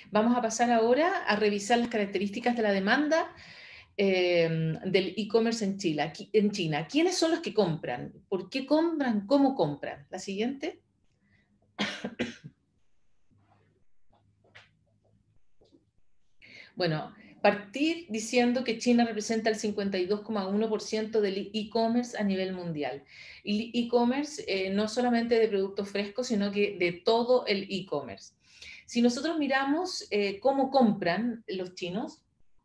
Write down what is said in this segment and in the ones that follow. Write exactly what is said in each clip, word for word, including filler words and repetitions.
Vamos a pasar ahora a revisar las características de la demanda eh, del e-commerce en Chile, aquí- en China. ¿Quiénes son los que compran? ¿Por qué compran? ¿Cómo compran? La siguiente. Bueno, partir diciendo que China representa el cincuenta y dos coma uno por ciento del e-commerce a nivel mundial. Y e-commerce eh, no solamente de productos frescos, sino que de todo el e-commerce. Si nosotros miramos eh, cómo compran los chinos,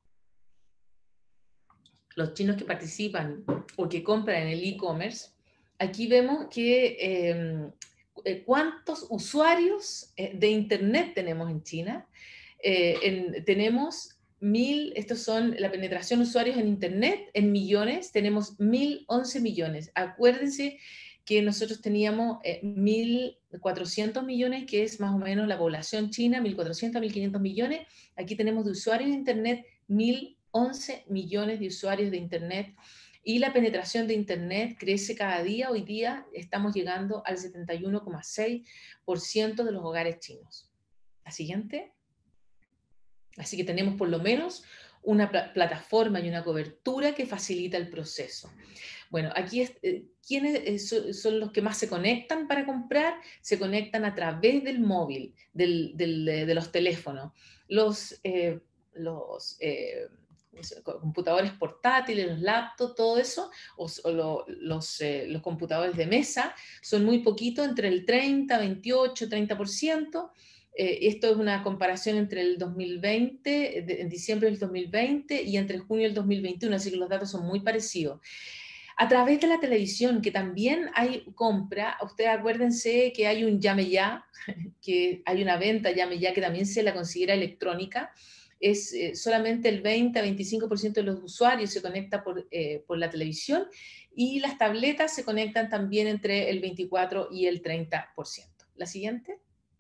los chinos que participan o que compran en el e-commerce, aquí vemos que eh, eh, cuántos usuarios eh, de Internet tenemos en China. Eh, en, tenemos mil, estos son la penetración de usuarios en Internet en millones, tenemos mil once millones. Acuérdense que nosotros teníamos eh, mil cuatrocientos millones, que es más o menos la población china, mil cuatrocientos a mil quinientos millones. Aquí tenemos de usuarios de Internet mil once millones de usuarios de Internet y la penetración de Internet crece cada día. Hoy día estamos llegando al setenta y uno coma seis por ciento de los hogares chinos. La siguiente. Así que tenemos por lo menos una pl plataforma y una cobertura que facilita el proceso. Bueno, aquí es, eh, ¿quiénes eh, so, son los que más se conectan para comprar? Se conectan a través del móvil, del, del, de los teléfonos. Los, eh, los eh, computadores portátiles, los laptops, todo eso, o, o lo, los, eh, los computadores de mesa, son muy poquito, entre el treinta, veintiocho, treinta por ciento. Eh, esto es una comparación entre el dos mil veinte, de, en diciembre del dos mil veinte y entre junio del dos mil veintiuno, así que los datos son muy parecidos. A través de la televisión, que también hay compra, ustedes acuérdense que hay un Llame Ya, que hay una venta Llame Ya que también se la considera electrónica. Es eh, solamente el veinte a veinticinco por ciento de los usuarios se conecta por, eh, por la televisión y las tabletas se conectan también entre el veinticuatro y el treinta por ciento. La siguiente.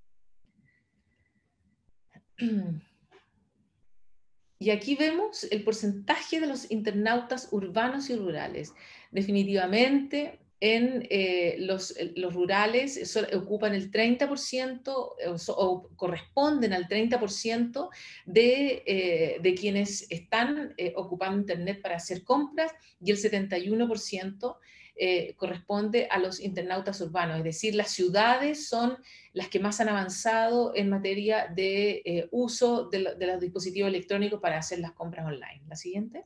Y aquí vemos el porcentaje de los internautas urbanos y rurales. Definitivamente, en eh, los, los, rurales eso, ocupan el treinta por ciento o, o corresponden al treinta por ciento de, eh, de quienes están eh, ocupando Internet para hacer compras y el setenta y uno por ciento eh, corresponde a los internautas urbanos. Es decir, las ciudades son las que más han avanzado en materia de eh, uso de, lo, de los dispositivos electrónicos para hacer las compras online. La siguiente.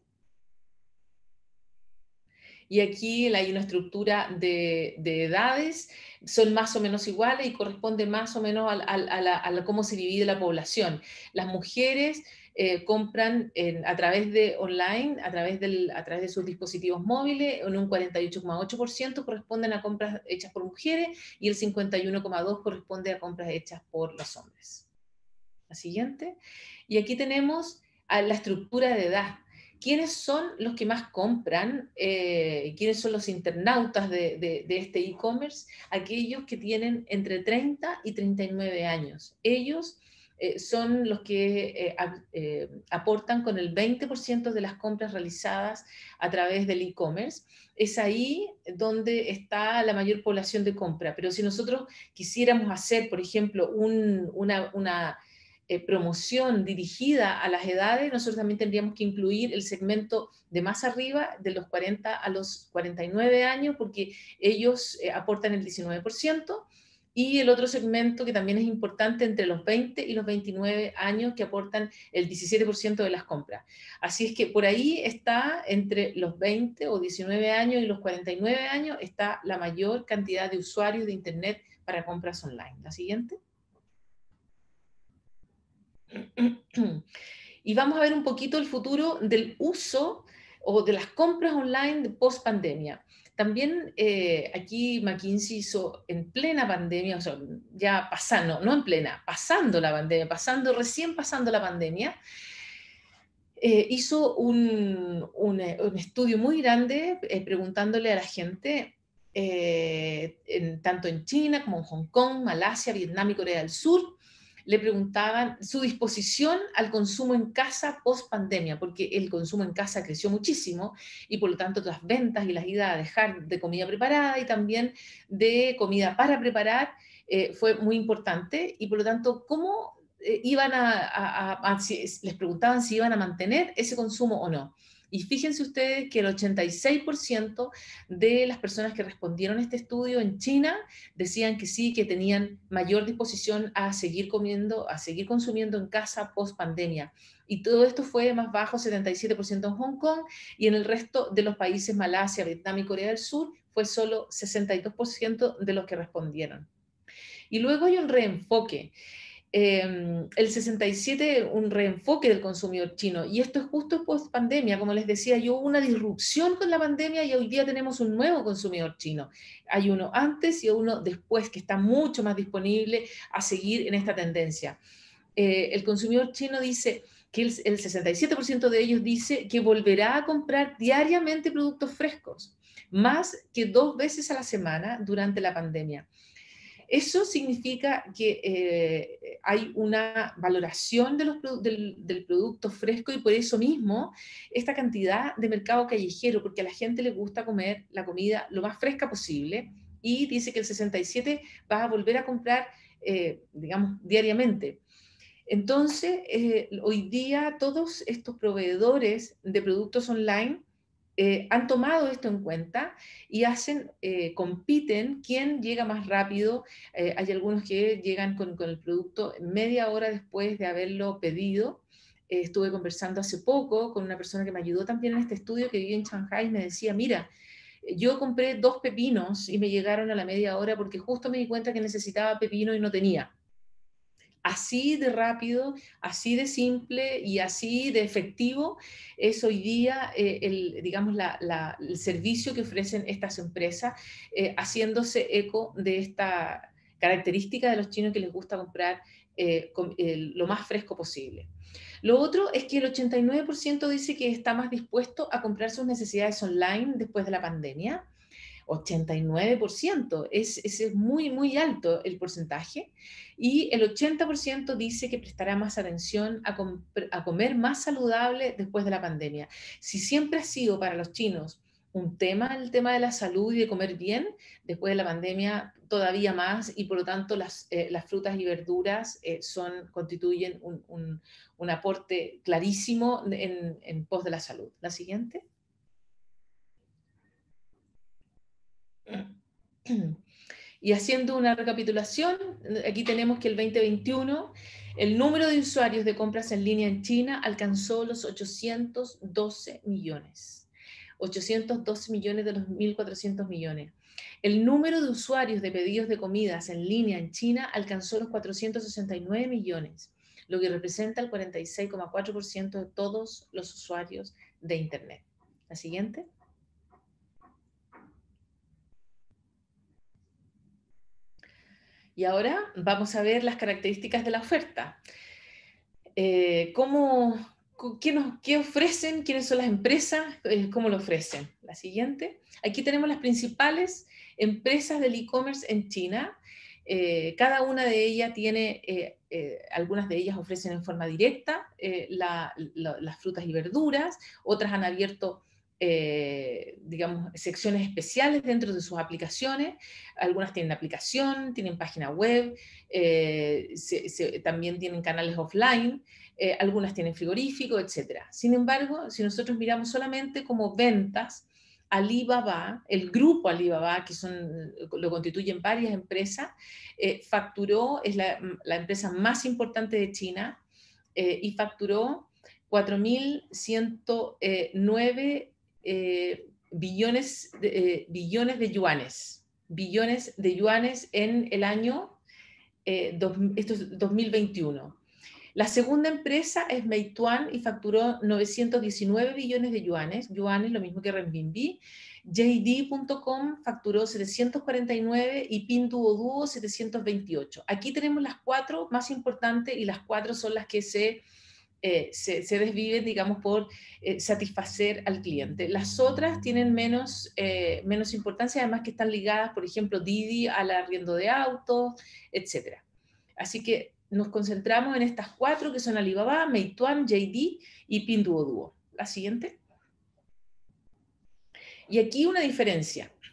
Y aquí hay una estructura de, de edades, son más o menos iguales y corresponde más o menos a, a, a, la, a la, cómo se divide la población. Las mujeres eh, compran en, a través de online, a través, del, a través de sus dispositivos móviles, en un cuarenta y ocho coma ocho por ciento corresponden a compras hechas por mujeres y el cincuenta y uno coma dos por ciento corresponde a compras hechas por los hombres. La siguiente. Y aquí tenemos a la estructura de edad. ¿Quiénes son los que más compran? Eh, ¿Quiénes son los internautas de, de, de este e-commerce? Aquellos que tienen entre treinta y treinta y nueve años. Ellos eh, son los que eh, eh, aportan con el veinte por ciento de las compras realizadas a través del e-commerce. Es ahí donde está la mayor población de compra. Pero si nosotros quisiéramos hacer, por ejemplo, un, una, una Eh, promoción dirigida a las edades, nosotros también tendríamos que incluir el segmento de más arriba, de los cuarenta a los cuarenta y nueve años, porque ellos eh, aportan el diecinueve por ciento, y el otro segmento que también es importante entre los veinte y los veintinueve años, que aportan el diecisiete por ciento de las compras. Así es que por ahí está, entre los veinte o diecinueve años y los cuarenta y nueve años, está la mayor cantidad de usuarios de Internet para compras online. La siguiente. Y vamos a ver un poquito el futuro del uso o de las compras online post pandemia. También eh, aquí McKinsey hizo en plena pandemia, o sea, ya pasando, no en plena, pasando la pandemia, pasando, recién pasando la pandemia, eh, hizo un, un, un, estudio muy grande eh, preguntándole a la gente, eh, en, tanto en China como en Hong Kong, Malasia, Vietnam y Corea del Sur, le preguntaban su disposición al consumo en casa post pandemia, porque el consumo en casa creció muchísimo y por lo tanto las ventas y las idas a dejar de comida preparada y también de comida para preparar eh, fue muy importante y por lo tanto, ¿cómo eh, iban a, a, a, a si, les preguntaban si iban a mantener ese consumo o no. Y fíjense ustedes que el ochenta y seis por ciento de las personas que respondieron a este estudio en China decían que sí, que tenían mayor disposición a seguir comiendo, a seguir consumiendo en casa post pandemia. Y todo esto fue más bajo, setenta y siete por ciento en Hong Kong, y en el resto de los países, Malasia, Vietnam y Corea del Sur, fue solo sesenta y dos por ciento de los que respondieron. Y luego hay un reenfoque. Eh, el sesenta y siete, un reenfoque del consumidor chino, y esto es justo post pandemia, como les decía yo, hubo una disrupción con la pandemia y hoy día tenemos un nuevo consumidor chino. Hay uno antes y uno después que está mucho más disponible a seguir en esta tendencia. Eh, el consumidor chino dice que el, el sesenta y siete por ciento de ellos dice que volverá a comprar diariamente productos frescos, más que dos veces a la semana durante la pandemia. Eso significa que eh, hay una valoración de los, del, del producto fresco y por eso mismo esta cantidad de mercado callejero, porque a la gente le gusta comer la comida lo más fresca posible, y dice que el sesenta y siete por ciento va a volver a comprar, eh, digamos, diariamente. Entonces, eh, hoy día todos estos proveedores de productos online eh, han tomado esto en cuenta y hacen, eh, compiten quién llega más rápido. Eh, hay algunos que llegan con, con el producto media hora después de haberlo pedido. Eh, estuve conversando hace poco con una persona que me ayudó también en este estudio, que vive en Shanghai, y me decía, mira, yo compré dos pepinos y me llegaron a la media hora porque justo me di cuenta que necesitaba pepino y no tenía. Así de rápido, así de simple y así de efectivo es hoy día eh, el, digamos, la, la, el servicio que ofrecen estas empresas, eh, haciéndose eco de esta característica de los chinos que les gusta comprar eh, con, eh, lo más fresco posible. Lo otro es que el ochenta y nueve por ciento dice que está más dispuesto a comprar sus necesidades online después de la pandemia. ochenta y nueve por ciento, es, es muy, muy alto el porcentaje, y el ochenta por ciento dice que prestará más atención a, com a comer más saludable después de la pandemia. Si siempre ha sido para los chinos un tema, el tema de la salud y de comer bien, después de la pandemia todavía más, y por lo tanto las, eh, las frutas y verduras eh, son, constituyen un, un, un aporte clarísimo en, en pos de la salud. La siguiente. Y haciendo una recapitulación, aquí tenemos que el veinte veintiuno, el número de usuarios de compras en línea en China alcanzó los ochocientos doce millones. ochocientos doce millones de los mil cuatrocientos millones. El número de usuarios de pedidos de comidas en línea en China alcanzó los cuatrocientos sesenta y nueve millones, lo que representa el cuarenta y seis coma cuatro por ciento de todos los usuarios de Internet. La siguiente. Y ahora vamos a ver las características de la oferta. Eh, ¿cómo, qué, nos, ¿Qué ofrecen? ¿Quiénes son las empresas? Eh, ¿Cómo lo ofrecen? La siguiente. Aquí tenemos las principales empresas del e-commerce en China. Eh, cada una de ellas tiene, eh, eh, algunas de ellas ofrecen en forma directa eh, la, la, las frutas y verduras, otras han abierto eh, digamos, secciones especiales dentro de sus aplicaciones. Algunas tienen aplicación, tienen página web, eh, se, se, también tienen canales offline, eh, algunas tienen frigorífico, etcétera. Sin embargo, si nosotros miramos solamente como ventas, Alibaba, el grupo Alibaba, que son, lo constituyen varias empresas, eh, facturó, es la, la empresa más importante de China, eh, y facturó cuatro mil ciento nueve eh, billones, de, eh, billones de yuanes, billones de yuanes en el año eh, dos, esto es dos mil veintiuno. La segunda empresa es Meituan y facturó novecientos diecinueve billones de yuanes, yuanes lo mismo que renminbi. J D punto com facturó setecientos cuarenta y nueve y Pinduoduo setecientos veintiocho. Aquí tenemos las cuatro más importantes y las cuatro son las que se Eh, se, se desviven, digamos, por eh, satisfacer al cliente. Las otras tienen menos, eh, menos importancia, además que están ligadas, por ejemplo, Didi al arriendo de autos, etcétera. Así que nos concentramos en estas cuatro que son Alibaba, Meituan, J D y Pinduoduo. La siguiente. Y aquí una diferencia.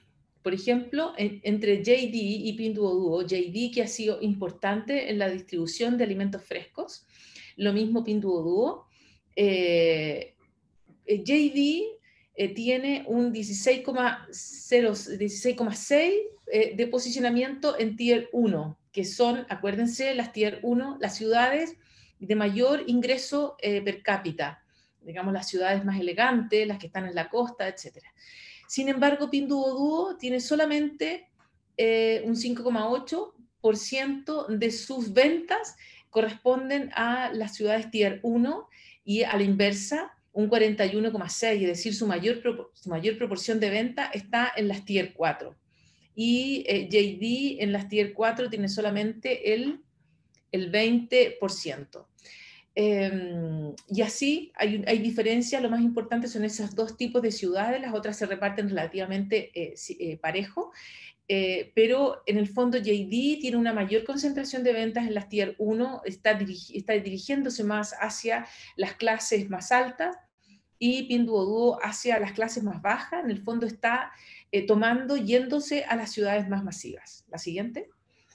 Por ejemplo, en, entre J D y Pinduoduo, J D que ha sido importante en la distribución de alimentos frescos, lo mismo Pinduoduo. Eh, J D eh, tiene un dieciséis coma seis eh, de posicionamiento en Tier uno, que son, acuérdense, las Tier uno, las ciudades de mayor ingreso eh, per cápita, digamos las ciudades más elegantes, las que están en la costa, etcétera. Sin embargo, Pinduoduo tiene solamente eh, un cinco coma ocho por ciento de sus ventas corresponden a las ciudades Tier uno y a la inversa, un cuarenta y uno coma seis por ciento, es decir, su mayor, su mayor proporción de venta está en las Tier cuatro. Y eh, J D en las Tier cuatro tiene solamente el, el veinte por ciento. Eh, y así hay, hay diferencias, lo más importante son esos dos tipos de ciudades, las otras se reparten relativamente eh, eh, parejo, eh, pero en el fondo J D tiene una mayor concentración de ventas en las Tier uno, está, dirigi está dirigiéndose más hacia las clases más altas, y Pinduoduo hacia las clases más bajas, en el fondo está eh, tomando, yéndose a las ciudades más masivas. La siguiente.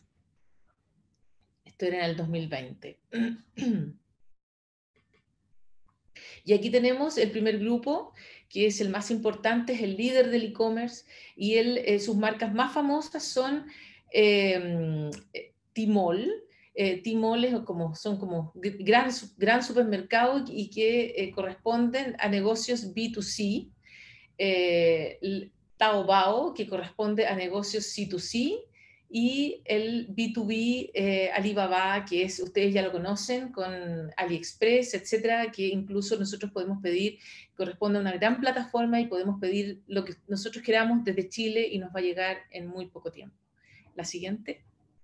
Esto era en el dos mil veinte. Y aquí tenemos el primer grupo, que es el más importante, es el líder del e-commerce, y él, eh, sus marcas más famosas son eh, Tmall. Eh, Tmall es como, son como gran, gran supermercado y que eh, corresponden a negocios B dos C. Eh, Taobao, que corresponde a negocios C dos C, y el B dos B eh, Alibaba, que es, ustedes ya lo conocen, con AliExpress, etcétera, que incluso nosotros podemos pedir, corresponde a una gran plataforma y podemos pedir lo que nosotros queramos desde Chile y nos va a llegar en muy poco tiempo. La siguiente.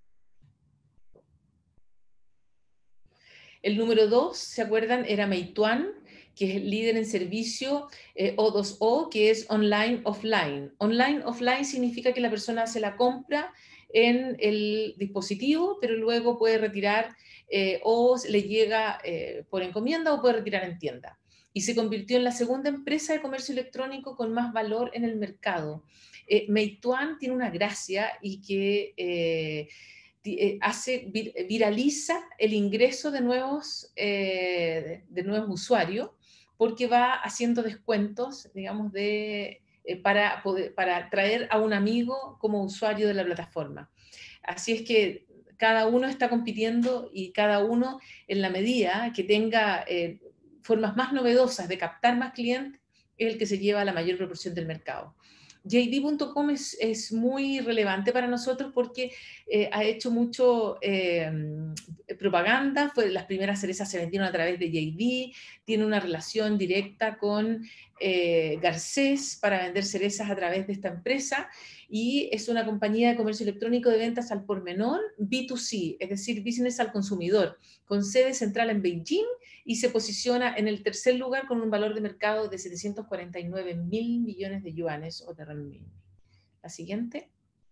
El número dos, ¿se acuerdan? Era Meituan, que es el líder en servicio, eh, O dos O, que es online, offline. Online, offline significa que la persona hace la compra en el dispositivo, pero luego puede retirar eh, o le llega eh, por encomienda o puede retirar en tienda. Y se convirtió en la segunda empresa de comercio electrónico con más valor en el mercado. Eh, Meituan tiene una gracia y que... Eh, hace, viraliza el ingreso de nuevos, eh, de nuevos usuarios, porque va haciendo descuentos, digamos, de, eh, para, poder, para traer a un amigo como usuario de la plataforma. Así es que cada uno está compitiendo y cada uno, en la medida que tenga eh, formas más novedosas de captar más clientes, es el que se lleva la mayor proporción del mercado. J D punto com es, es muy relevante para nosotros porque eh, ha hecho mucho eh, propaganda, fue, las primeras cerezas se vendieron a través de J D, tiene una relación directa con eh, Garcés para vender cerezas a través de esta empresa, y es una compañía de comercio electrónico de ventas al por menor, B dos C, es decir, business al consumidor, con sede central en Beijing, y se posiciona en el tercer lugar con un valor de mercado de setecientos cuarenta y nueve mil millones de yuanes o de renminbi. La siguiente.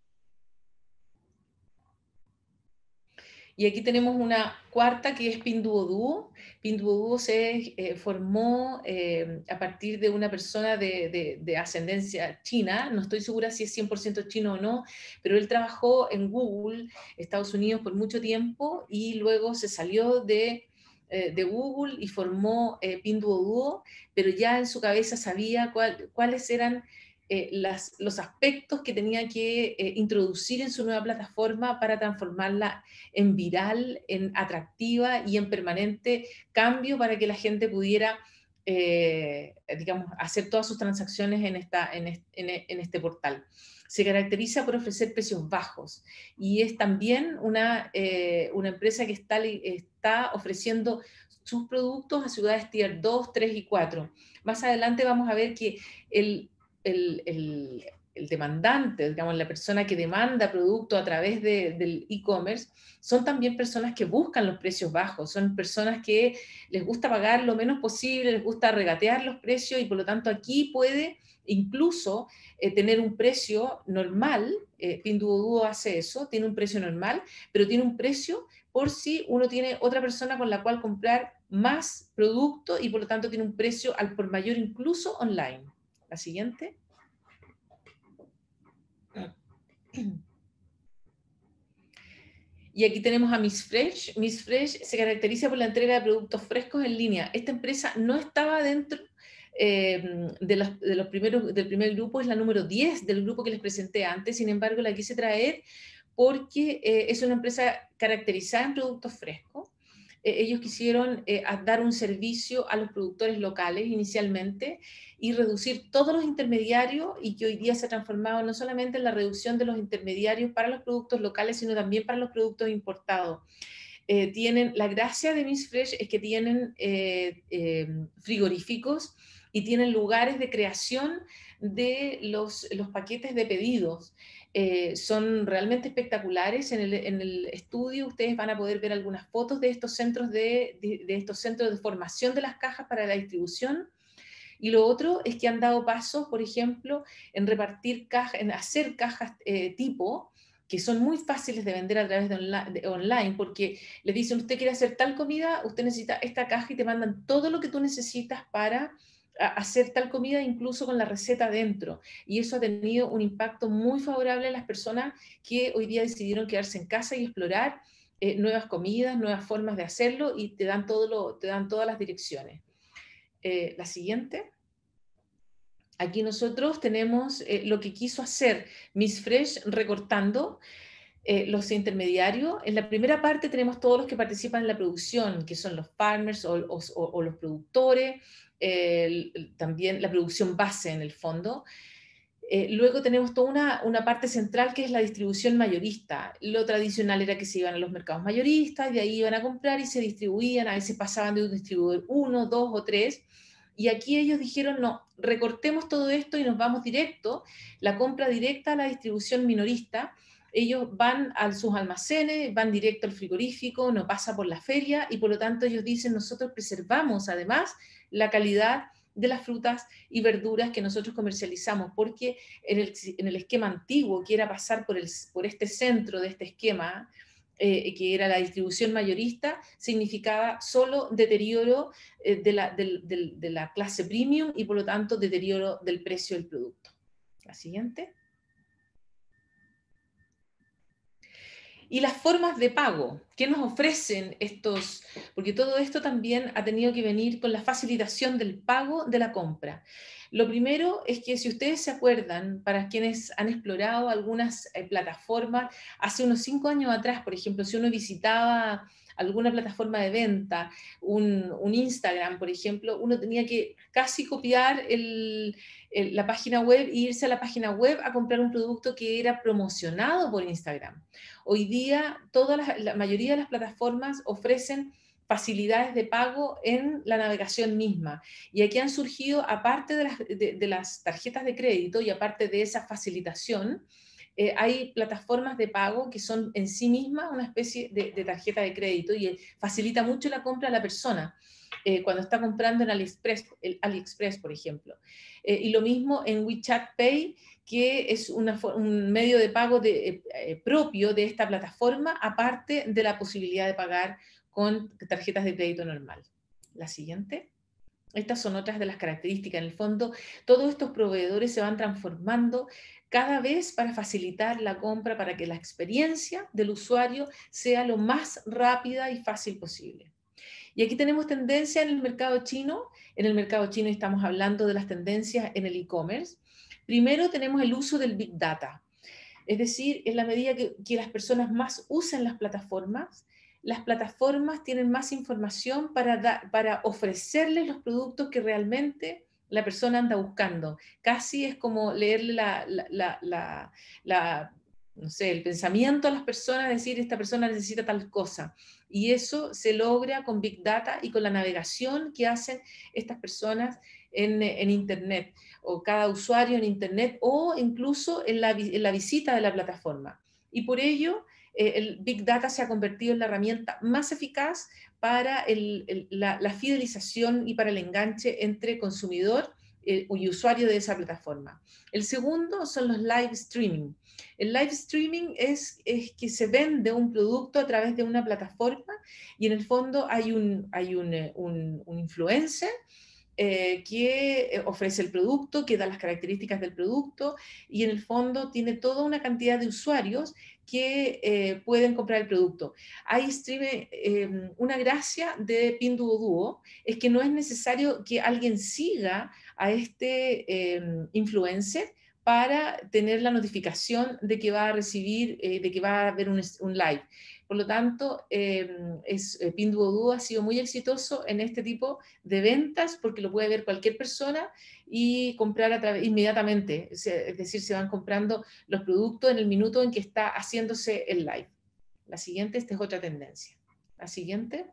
Y aquí tenemos una cuarta que es Pinduoduo. Pinduoduo se eh, formó eh, a partir de una persona de, de, de ascendencia china, no estoy segura si es cien por ciento chino o no, pero él trabajó en Google, Estados Unidos, por mucho tiempo, y luego se salió de, eh, de Google y formó eh, Pinduoduo, pero ya en su cabeza sabía cuál, cuáles eran Eh, las, los aspectos que tenía que eh, introducir en su nueva plataforma para transformarla en viral, en atractiva y en permanente cambio para que la gente pudiera, eh, digamos, hacer todas sus transacciones en, esta, en, este, en este portal. Se caracteriza por ofrecer precios bajos y es también una, eh, una empresa que está, está ofreciendo sus productos a ciudades tier dos, tres y cuatro. Más adelante vamos a ver que el El, el, el, demandante, digamos, la persona que demanda producto a través de, del e-commerce, son también personas que buscan los precios bajos, son personas que les gusta pagar lo menos posible, les gusta regatear los precios y por lo tanto aquí puede incluso eh, tener un precio normal, eh, Pinduoduo hace eso, tiene un precio normal, pero tiene un precio por si uno tiene otra persona con la cual comprar más producto y por lo tanto tiene un precio al por mayor incluso online. La siguiente. Y aquí tenemos a Miss Fresh. Miss Fresh se caracteriza por la entrega de productos frescos en línea. Esta empresa no estaba dentro eh, de, los, de los primeros, del primer grupo, es la número diez del grupo que les presenté antes, sin embargo la quise traer porque eh, es una empresa caracterizada en productos frescos. Eh, ellos quisieron eh, dar un servicio a los productores locales inicialmente y reducir todos los intermediarios, y que hoy día se ha transformado no solamente en la reducción de los intermediarios para los productos locales, sino también para los productos importados. Eh, tienen, la gracia de Miss Fresh es que tienen eh, eh, frigoríficos y tienen lugares de creación de los, los paquetes de pedidos. Eh, son realmente espectaculares. En el, en el estudio ustedes van a poder ver algunas fotos de estos centros de, de, de estos centros de formación de las cajas para la distribución. Y lo otro es que han dado pasos, por ejemplo, en repartir cajas, en hacer cajas eh, tipo, que son muy fáciles de vender a través de, onla de online, porque le dicen, usted quiere hacer tal comida, usted necesita esta caja y te mandan todo lo que tú necesitas para hacer tal comida, incluso con la receta dentro. Y eso ha tenido un impacto muy favorable en las personas que hoy día decidieron quedarse en casa y explorar eh, nuevas comidas, nuevas formas de hacerlo, y te dan, todo lo, te dan todas las direcciones. Eh, la siguiente. Aquí nosotros tenemos eh, lo que quiso hacer Miss Fresh recortando eh, los intermediarios. En la primera parte tenemos todos los que participan en la producción, que son los farmers o, o, o los productores, eh, también la producción base en el fondo. Eh, luego tenemos toda una, una parte central que es la distribución mayorista. Lo tradicional era que se iban a los mercados mayoristas, de ahí iban a comprar y se distribuían, a veces pasaban de un distribuidor uno, dos o tres. Y aquí ellos dijeron, no, recortemos todo esto y nos vamos directo, la compra directa a la distribución minorista. Ellos van a sus almacenes, van directo al frigorífico, no pasa por la feria, y por lo tanto ellos dicen, nosotros preservamos además la calidad de las frutas y verduras que nosotros comercializamos, porque en el, en el esquema antiguo, que era pasar por, el, por este centro de este esquema, eh, que era la distribución mayorista, significaba solo deterioro eh, de, la, de, de, de la clase premium y por lo tanto deterioro del precio del producto. La siguiente. Y las formas de pago, ¿qué nos ofrecen estos? Porque todo esto también ha tenido que venir con la facilitación del pago de la compra. Lo primero es que si ustedes se acuerdan, para quienes han explorado algunas eh, plataformas, hace unos cinco años atrás, por ejemplo, si uno visitaba alguna plataforma de venta, un, un Instagram, por ejemplo, uno tenía que casi copiar el, el, la página web e irse a la página web a comprar un producto que era promocionado por Instagram. Hoy día, toda la, la mayoría de las plataformas ofrecen facilidades de pago en la navegación misma. Y aquí han surgido, aparte de las, de, de las tarjetas de crédito y aparte de esa facilitación, eh, hay plataformas de pago que son en sí mismas una especie de, de tarjeta de crédito y facilita mucho la compra a la persona. Eh, cuando está comprando en AliExpress, el AliExpress por ejemplo. Eh, y lo mismo en WeChat Pay, que es una, un medio de pago de, eh, propio de esta plataforma, aparte de la posibilidad de pagar con tarjetas de crédito normal. La siguiente. Estas son otras de las características. En el fondo, todos estos proveedores se van transformando cada vez para facilitar la compra, para que la experiencia del usuario sea lo más rápida y fácil posible. Y aquí tenemos tendencia en el mercado chino. En el mercado chino estamos hablando de las tendencias en el e-commerce. Primero tenemos el uso del Big Data. Es decir, en la medida que, que las personas más usen las plataformas, las plataformas tienen más información para, da, para ofrecerles los productos que realmente la persona anda buscando. Casi es como leerle la, la, la, la, la no sé, el pensamiento a las personas, decir, esta persona necesita tal cosa. Y eso se logra con Big Data y con la navegación que hacen estas personas en, en Internet, o cada usuario en Internet, o incluso en la, en la visita de la plataforma. Y por ello, eh, el Big Data se ha convertido en la herramienta más eficaz para el, el, la, la fidelización y para el enganche entre consumidor eh, y usuario de esa plataforma. El segundo son los live streaming. El live streaming es, es que se vende un producto a través de una plataforma y en el fondo hay un, hay un, un, un influencer eh, que ofrece el producto, que da las características del producto, y en el fondo tiene toda una cantidad de usuarios que eh, pueden comprar el producto. Hay stream, eh, una gracia de Pinduoduo es que no es necesario que alguien siga a este eh, influencer para tener la notificación de que va a recibir, eh, de que va a haber un, un live. Por lo tanto, eh, es, eh, Pinduoduo ha sido muy exitoso en este tipo de ventas porque lo puede ver cualquier persona y comprar a través, inmediatamente. Es decir, se van comprando los productos en el minuto en que está haciéndose el live. La siguiente, esta es otra tendencia. La siguiente.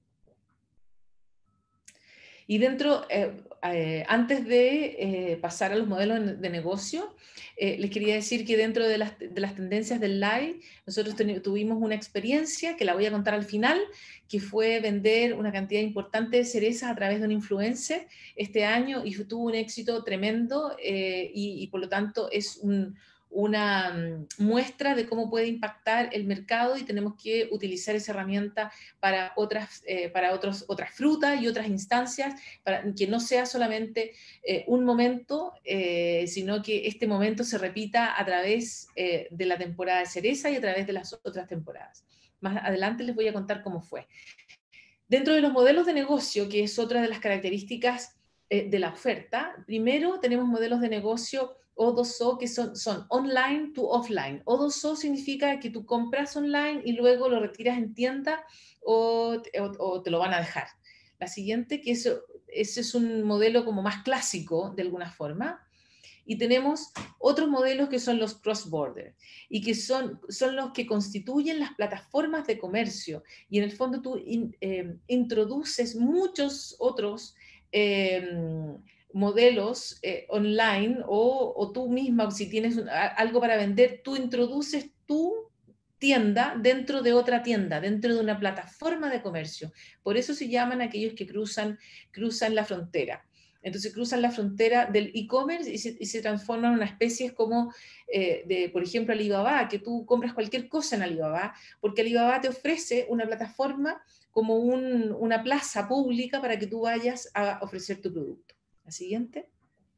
Y dentro, eh, eh, antes de eh, pasar a los modelos de negocio, eh, les quería decir que dentro de las, de las tendencias del live, nosotros tuvimos una experiencia, que la voy a contar al final, que fue vender una cantidad importante de cerezas a través de un influencer este año y tuvo un éxito tremendo eh, y, y por lo tanto es un, una um, muestra de cómo puede impactar el mercado y tenemos que utilizar esa herramienta para otras, eh, para otros, otras frutas y otras instancias, para que no sea solamente eh, un momento, eh, sino que este momento se repita a través eh, de la temporada de cereza y a través de las otras temporadas. Más adelante les voy a contar cómo fue. Dentro de los modelos de negocio, que es otra de las características eh, de la oferta, primero tenemos modelos de negocio O dos O que son, son online to offline. O dos O significa que tú compras online y luego lo retiras en tienda o, o, o te lo van a dejar. La siguiente, que eso, ese es un modelo como más clásico de alguna forma. Y tenemos otros modelos que son los cross-border y que son, son los que constituyen las plataformas de comercio. Y en el fondo tú in, eh, introduces muchos otros eh, modelos eh, online o, o, tú misma, o si tienes un, a, algo para vender, tú introduces tu tienda dentro de otra tienda, dentro de una plataforma de comercio. Por eso se llaman aquellos que cruzan, cruzan la frontera. Entonces cruzan la frontera del e-commerce y se, y se transforman en una especie como, eh, de, por ejemplo, Alibaba, que tú compras cualquier cosa en Alibaba, porque Alibaba te ofrece una plataforma como un, una plaza pública para que tú vayas a ofrecer tu producto. La siguiente.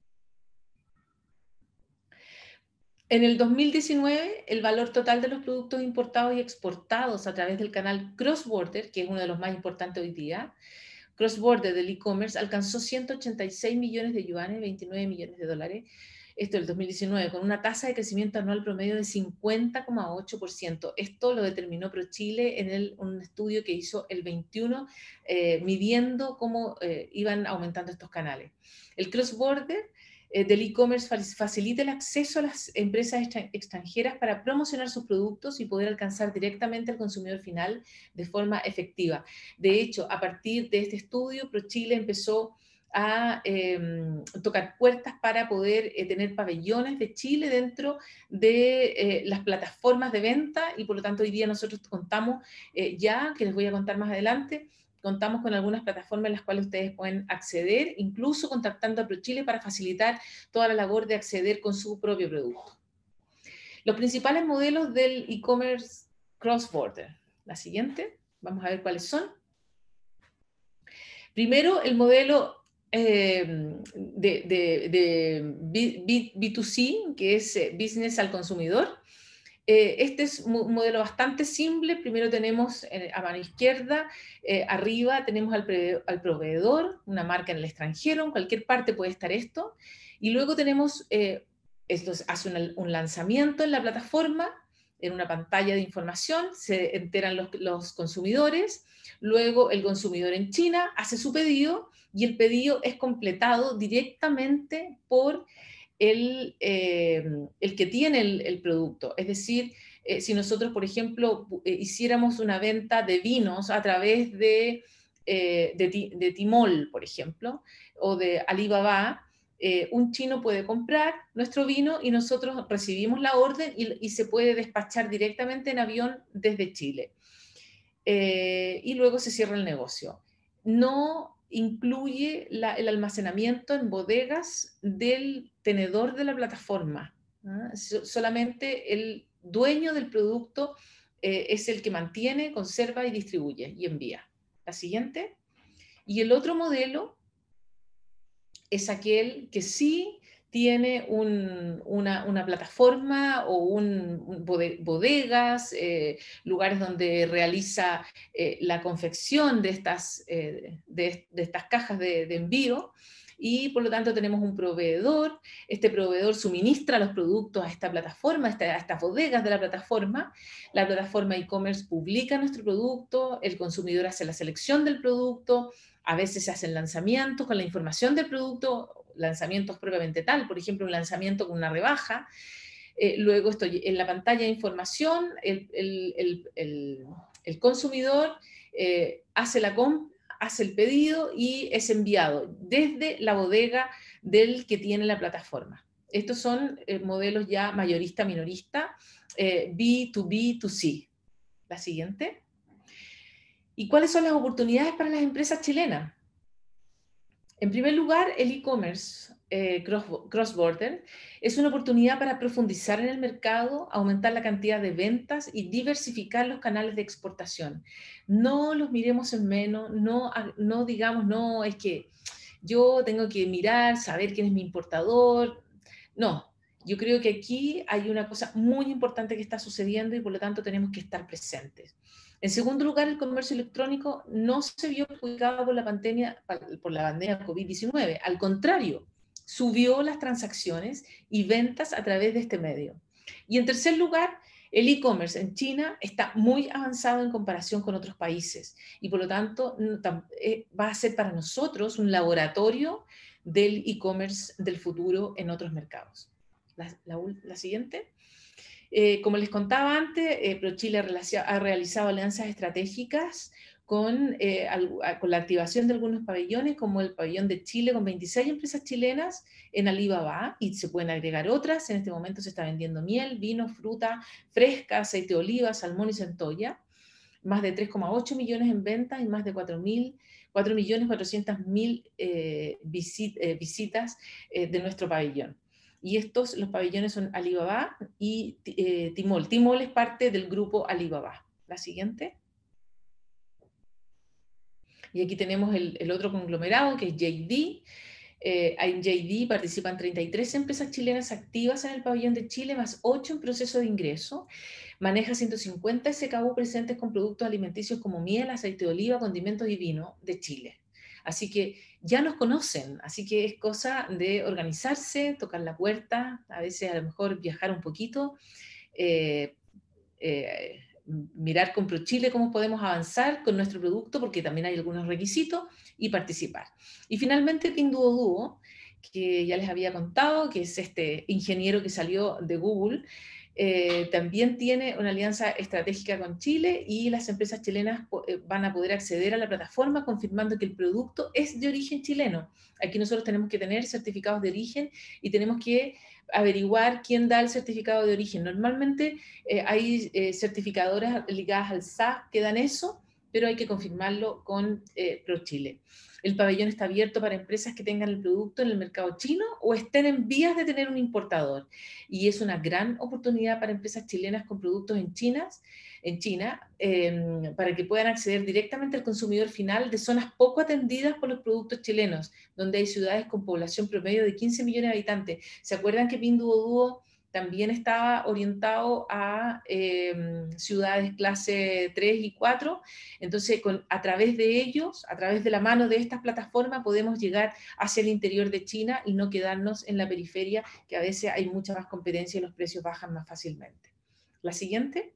En el dos mil diecinueve, el valor total de los productos importados y exportados a través del canal Cross Border, que es uno de los más importantes hoy día, Cross Border del e-commerce, alcanzó ciento ochenta y seis millones de yuanes, veintinueve millones de dólares, esto el dos mil diecinueve, con una tasa de crecimiento anual promedio de cincuenta coma ocho por ciento. Esto lo determinó ProChile en el, un estudio que hizo el veintiuno, eh, midiendo cómo eh, iban aumentando estos canales. El Cross Border eh, del e-commerce facilita el acceso a las empresas extranjeras para promocionar sus productos y poder alcanzar directamente al consumidor final de forma efectiva. De hecho, a partir de este estudio, ProChile empezó a eh, tocar puertas para poder eh, tener pabellones de Chile dentro de eh, las plataformas de venta y por lo tanto hoy día nosotros contamos eh, ya, que les voy a contar más adelante, contamos con algunas plataformas en las cuales ustedes pueden acceder, incluso contactando a ProChile para facilitar toda la labor de acceder con su propio producto. Los principales modelos del e-commerce cross-border. La siguiente, vamos a ver cuáles son. Primero, el modelo eh, de, de, de B dos C, que es Business al Consumidor. Eh, este es un modelo bastante simple. Primero tenemos eh, a mano izquierda, eh, arriba tenemos al, al proveedor, una marca en el extranjero, en cualquier parte puede estar esto. Y luego tenemos, eh, esto hace un, un lanzamiento en la plataforma, en una pantalla de información, se enteran los, los consumidores, luego el consumidor en China hace su pedido y el pedido es completado directamente por el, eh, el que tiene el, el, producto. Es decir, eh, si nosotros, por ejemplo, eh, hiciéramos una venta de vinos a través de, eh, de, de Timol, por ejemplo, o de Alibaba, eh, un chino puede comprar nuestro vino y nosotros recibimos la orden y, y se puede despachar directamente en avión desde Chile. Eh, y luego se cierra el negocio. No incluye la, el almacenamiento en bodegas del tenedor de la plataforma. ¿Ah? Solamente el dueño del producto eh, es el que mantiene, conserva y distribuye y envía. La siguiente. Y el otro modelo es aquel que sí tiene un, una, una, plataforma o un, un bodegas, eh, lugares donde realiza eh, la confección de estas, eh, de, de estas cajas de, de envío, y por lo tanto tenemos un proveedor. Este proveedor suministra los productos a esta plataforma, a, esta, a estas bodegas de la plataforma. La plataforma e-commerce publica nuestro producto, el consumidor hace la selección del producto, a veces se hacen lanzamientos con la información del producto, lanzamientos propiamente tal, por ejemplo, un lanzamiento con una rebaja. Eh, luego estoy en la pantalla de información, el, el, el, el, el consumidor eh, hace la compra, hace el pedido y es enviado desde la bodega del que tiene la plataforma. Estos son eh, modelos ya mayorista-minorista, eh, B dos B dos C. La siguiente. ¿Y cuáles son las oportunidades para las empresas chilenas? En primer lugar, el e-commerce eh, cross-border es una oportunidad para profundizar en el mercado, aumentar la cantidad de ventas y diversificar los canales de exportación. No los miremos en menos, no, no digamos, no, es que yo tengo que mirar, saber quién es mi importador. No, yo creo que aquí hay una cosa muy importante que está sucediendo y por lo tanto tenemos que estar presentes. En segundo lugar, el comercio electrónico no se vio perjudicado por la pandemia, por la pandemia COVID diecinueve. Al contrario, subió las transacciones y ventas a través de este medio. Y en tercer lugar, el e-commerce en China está muy avanzado en comparación con otros países y por lo tanto va a ser para nosotros un laboratorio del e-commerce del futuro en otros mercados. La, la, la siguiente. Eh, como les contaba antes, eh, ProChile ha, ha realizado alianzas estratégicas con, eh, al, con la activación de algunos pabellones, como el pabellón de Chile con veintiséis empresas chilenas en Alibaba, y se pueden agregar otras. En este momento se está vendiendo miel, vino, fruta fresca, aceite de oliva, salmón y centolla. Más de tres coma ocho millones en ventas y más de cuatro millones cuatrocientas mil eh, visit, eh, visitas eh, de nuestro pabellón. Y estos, los pabellones son Alibaba y eh, Tmall. Tmall es parte del grupo Alibaba. La siguiente. Y aquí tenemos el, el otro conglomerado, que es J D. Eh, en J D participan treinta y tres empresas chilenas activas en el pabellón de Chile, más ocho en proceso de ingreso. Maneja ciento cincuenta S K U presentes con productos alimenticios como miel, aceite de oliva, condimentos y vino de Chile. Así que ya nos conocen, así que es cosa de organizarse, tocar la puerta, a veces a lo mejor viajar un poquito, eh, eh, mirar con ProChile cómo podemos avanzar con nuestro producto, porque también hay algunos requisitos, y participar. Y finalmente Pinduoduo, que ya les había contado, que es este ingeniero que salió de Google, Eh, también tiene una alianza estratégica con Chile y las empresas chilenas eh, van a poder acceder a la plataforma confirmando que el producto es de origen chileno. Aquí nosotros tenemos que tener certificados de origen y tenemos que averiguar quién da el certificado de origen. Normalmente eh, hay eh, certificadoras ligadas al S A C que dan eso, pero hay que confirmarlo con eh, ProChile. El pabellón está abierto para empresas que tengan el producto en el mercado chino o estén en vías de tener un importador. Y es una gran oportunidad para empresas chilenas con productos en China, en China eh, para que puedan acceder directamente al consumidor final de zonas poco atendidas por los productos chilenos, donde hay ciudades con población promedio de quince millones de habitantes. ¿Se acuerdan que Pinduoduo también estaba orientado a eh, ciudades clase tres y cuatro? Entonces, con, a través de ellos, a través de la mano de estas plataformas, podemos llegar hacia el interior de China y no quedarnos en la periferia, que a veces hay mucha más competencia y los precios bajan más fácilmente. La siguiente.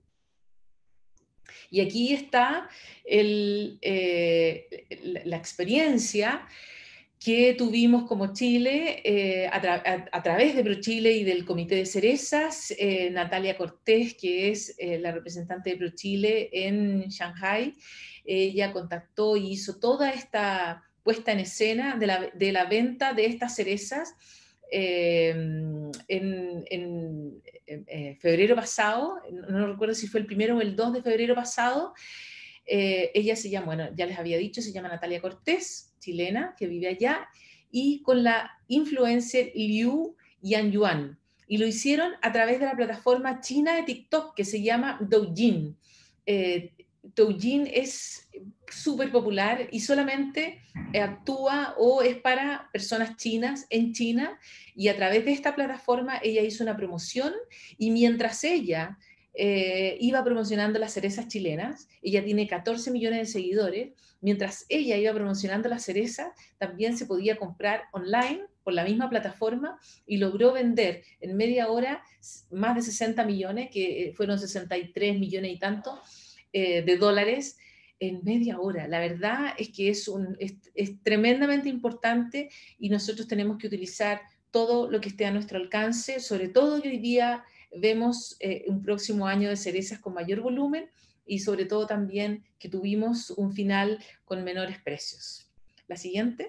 Y aquí está el, eh, la experiencia que tuvimos como Chile eh, a, tra a, a, través de ProChile y del Comité de Cerezas. eh, Natalia Cortés, que es eh, la representante de ProChile en Shanghai, ella contactó y hizo toda esta puesta en escena de la, de la venta de estas cerezas eh, en, en, en eh, febrero pasado, no, no recuerdo si fue el primero o el dos de febrero pasado. Eh, ella se llama, bueno, ya les había dicho, se llama Natalia Cortés, chilena, que vive allá, y con la influencer Liu Yanyuan. Y lo hicieron a través de la plataforma china de TikTok, que se llama Douyin. Eh, Douyin es súper popular y solamente actúa o es para personas chinas en China, y a través de esta plataforma ella hizo una promoción, y mientras ella eh, iba promocionando las cerezas chilenas, ella tiene catorce millones de seguidores, mientras ella iba promocionando las cerezas, también se podía comprar online por la misma plataforma, y logró vender en media hora más de sesenta millones, que fueron sesenta y tres millones y tanto, eh, de dólares en media hora. La verdad es que es, un, es, es tremendamente importante, y nosotros tenemos que utilizar todo lo que esté a nuestro alcance, sobre todo que hoy día vemos eh, un próximo año de cerezas con mayor volumen, y sobre todo también que tuvimos un final con menores precios. La siguiente.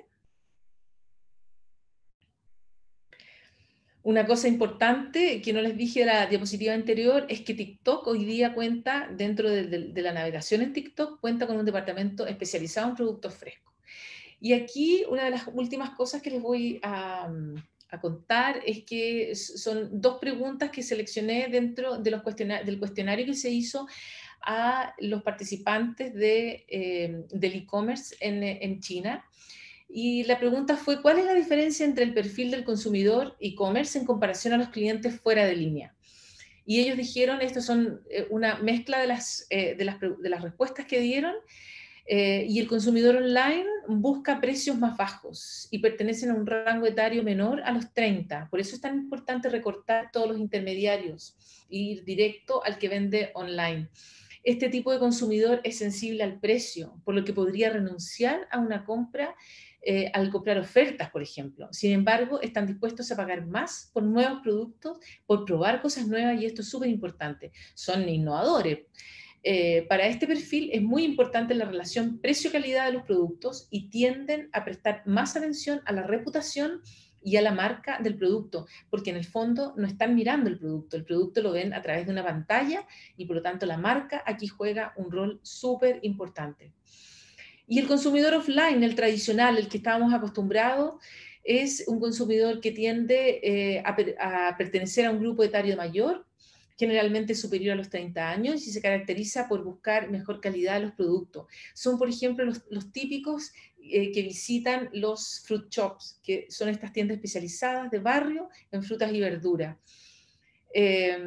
Una cosa importante que no les dije de la diapositiva anterior es que TikTok hoy día cuenta, dentro de, de, de la navegación en TikTok, cuenta con un departamento especializado en productos frescos. Y aquí una de las últimas cosas que les voy a, a contar es que son dos preguntas que seleccioné dentro de los cuestionar, del cuestionario que se hizo a los participantes de, eh, del e-commerce en, en China. Y la pregunta fue, ¿cuál es la diferencia entre el perfil del consumidor e-commerce en comparación a los clientes fuera de línea? Y ellos dijeron, estas son eh, una mezcla de las, eh, de, las, de las respuestas que dieron, eh, y el consumidor online busca precios más bajos y pertenecen a un rango etario menor a los treinta. Por eso es tan importante recortar todos los intermediarios e ir directo al que vende online. Este tipo de consumidor es sensible al precio, por lo que podría renunciar a una compra eh, al comprar ofertas, por ejemplo. Sin embargo, están dispuestos a pagar más por nuevos productos, por probar cosas nuevas, y esto es súper importante. Son innovadores. Eh, para este perfil es muy importante la relación precio-calidad de los productos, y tienden a prestar más atención a la reputación y a la marca del producto, porque en el fondo no están mirando el producto, el producto lo ven a través de una pantalla, y por lo tanto la marca aquí juega un rol súper importante. Y el consumidor offline, el tradicional, el que estábamos acostumbrados, es un consumidor que tiende eh, a, a pertenecer a un grupo etario mayor, generalmente superior a los treinta años, y se caracteriza por buscar mejor calidad de los productos. Son, por ejemplo, los, los típicos eh, que visitan los fruit shops, que son estas tiendas especializadas de barrio en frutas y verduras. Eh,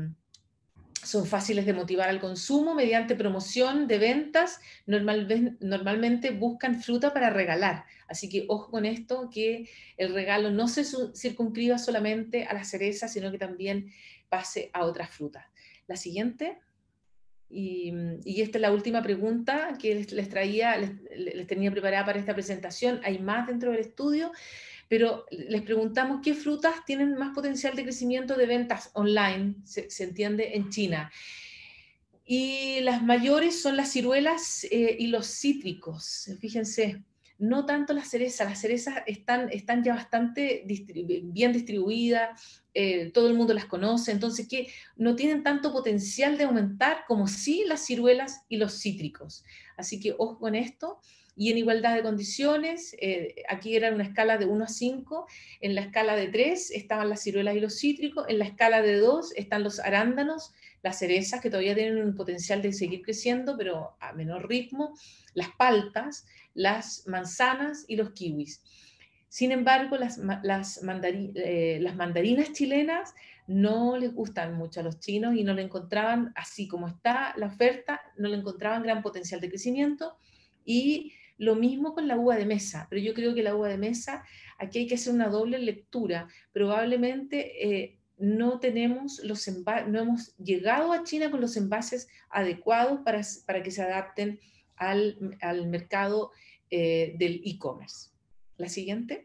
son fáciles de motivar al consumo mediante promoción de ventas. Normal, normalmente buscan fruta para regalar. Así que ojo con esto, que el regalo no se circunscriba solamente a las cerezas, sino que también pase a otras frutas. La siguiente. Y, y esta es la última pregunta que les, les traía, les, les tenía preparada para esta presentación. Hay más dentro del estudio, pero les preguntamos qué frutas tienen más potencial de crecimiento de ventas online, se, se entiende, en China. Y las mayores son las ciruelas eh, y los cítricos. Fíjense, no tanto las cerezas. Las cerezas están, están ya bastante distribu bien distribuidas, eh, todo el mundo las conoce, entonces que no tienen tanto potencial de aumentar como sí las ciruelas y los cítricos. Así que ojo con esto. Y en igualdad de condiciones, eh, aquí era una escala de uno a cinco, en la escala de tres estaban las ciruelas y los cítricos, en la escala de dos están los arándanos, las cerezas, que todavía tienen un potencial de seguir creciendo, pero a menor ritmo, las paltas, las manzanas y los kiwis. Sin embargo, las, las, mandari, eh, las mandarinas chilenas no les gustan mucho a los chinos, y no le encontraban, así como está la oferta, no le encontraban gran potencial de crecimiento. Y lo mismo con la uva de mesa, pero yo creo que la uva de mesa, aquí hay que hacer una doble lectura. Probablemente eh, no tenemos los no hemos llegado a China con los envases adecuados para, para que se adapten al, al mercado eh, del e-commerce. La siguiente.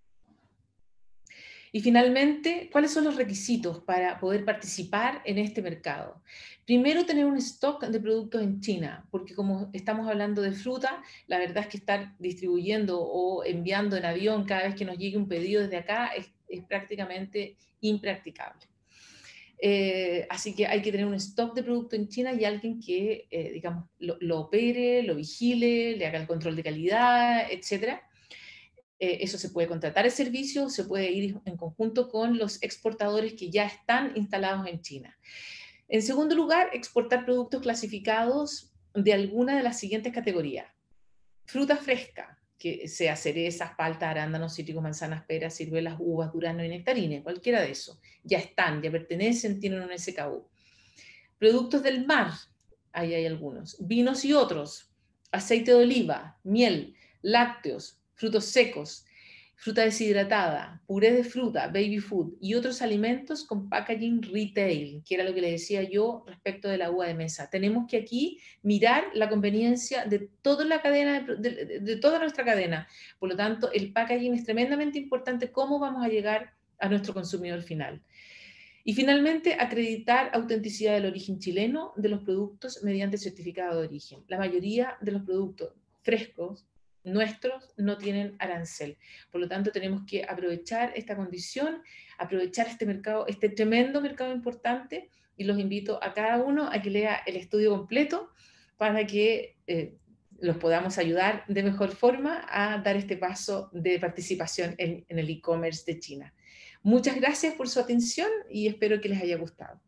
Y finalmente, ¿cuáles son los requisitos para poder participar en este mercado? Primero, tener un stock de productos en China, porque como estamos hablando de fruta, la verdad es que estar distribuyendo o enviando en avión cada vez que nos llegue un pedido desde acá es, es prácticamente impracticable. Eh, así que hay que tener un stock de producto en China, y alguien que, eh, digamos, lo, lo opere, lo vigile, le haga el control de calidad, etcétera. Eh, eso se puede contratar el servicio, se puede ir en conjunto con los exportadores que ya están instalados en China. En segundo lugar, exportar productos clasificados de alguna de las siguientes categorías. Fruta fresca, que sea cerezas, palta, arándanos, cítricos, manzanas, peras, ciruelas, uvas, durazno y nectarines, cualquiera de esos. Ya están, ya pertenecen, tienen un S K U. Productos del mar, ahí hay algunos. Vinos y otros, aceite de oliva, miel, lácteos, frutos secos, fruta deshidratada, puré de fruta, baby food y otros alimentos con packaging retail, que era lo que le decía yo respecto de la uva de mesa. Tenemos que aquí mirar la conveniencia de toda la cadena, de, de, de toda nuestra cadena. Por lo tanto, el packaging es tremendamente importante, cómo vamos a llegar a nuestro consumidor final. Y finalmente, acreditar autenticidad del origen chileno de los productos mediante certificado de origen. La mayoría de los productos frescos nuestros no tienen arancel. Por lo tanto, tenemos que aprovechar esta condición, aprovechar este mercado, este tremendo mercado importante, y los invito a cada uno a que lea el estudio completo para que eh, los podamos ayudar de mejor forma a dar este paso de participación en, en el e-commerce de China. Muchas gracias por su atención y espero que les haya gustado.